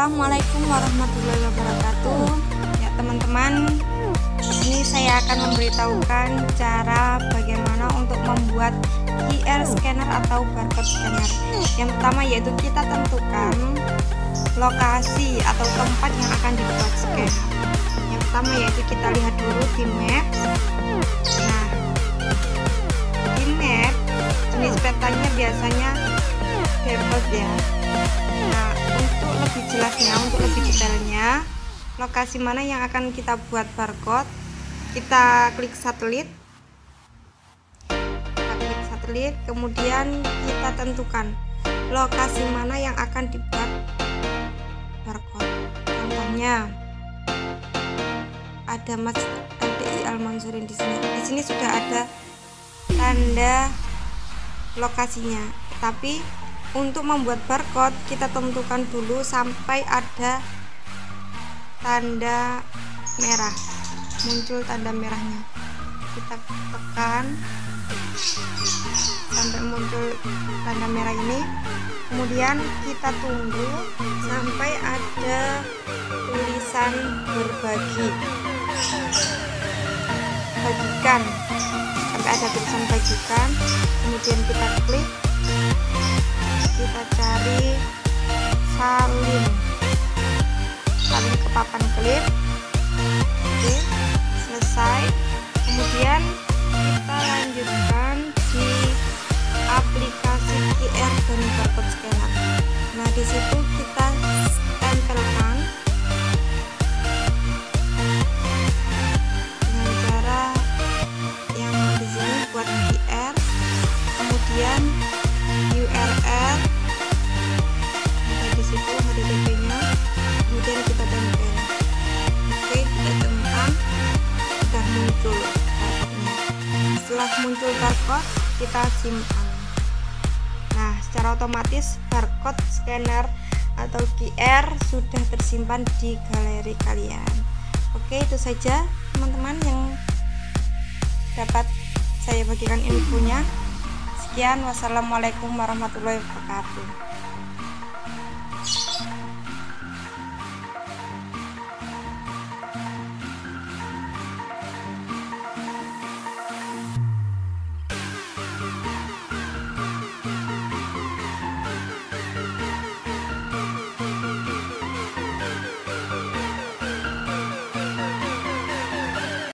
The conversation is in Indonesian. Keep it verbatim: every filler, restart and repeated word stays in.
Assalamualaikum warahmatullahi wabarakatuh. Ya teman-teman, ini saya akan memberitahukan cara bagaimana untuk membuat Q R scanner atau barcode scanner. Yang pertama yaitu kita tentukan lokasi atau tempat yang akan dibuat scanner. Yang pertama yaitu kita lihat dulu di map. Nah, di map jenis petanya biasanya barcode ya. Nah, untuk lebih jelasnya, untuk lebih detailnya, lokasi mana yang akan kita buat barcode, kita klik satelit, kita klik satelit, kemudian kita tentukan lokasi mana yang akan dibuat barcode. Contohnya ada Masjid L D I Al-Mansurin di sini. Di sini sudah ada tanda lokasinya, tapi untuk membuat barcode kita tentukan dulu sampai ada tanda merah, muncul tanda merahnya, kita tekan sampai muncul tanda merah ini, kemudian kita tunggu sampai ada tulisan berbagi, bagikan, sampai ada tulisan bagikan, kemudian kita klik, kita cari salin salin ke papan klip. Oke, selesai. Kemudian kita lanjutkan di aplikasi Q R dan barcode scanner. Nah, di situ kita tempelkan dengan cara yang di sini buat Q R, kemudian U R L, ada di situ H T T P-nya, kemudian kita tempel. Oke, kita temukan sudah muncul barcode-nya. Setelah muncul barcode, kita simpan. Nah, secara otomatis barcode scanner atau Q R sudah tersimpan di galeri kalian. Oke, itu saja teman-teman yang dapat saya bagikan infonya. Sekian, wassalamualaikum warahmatullahi wabarakatuh.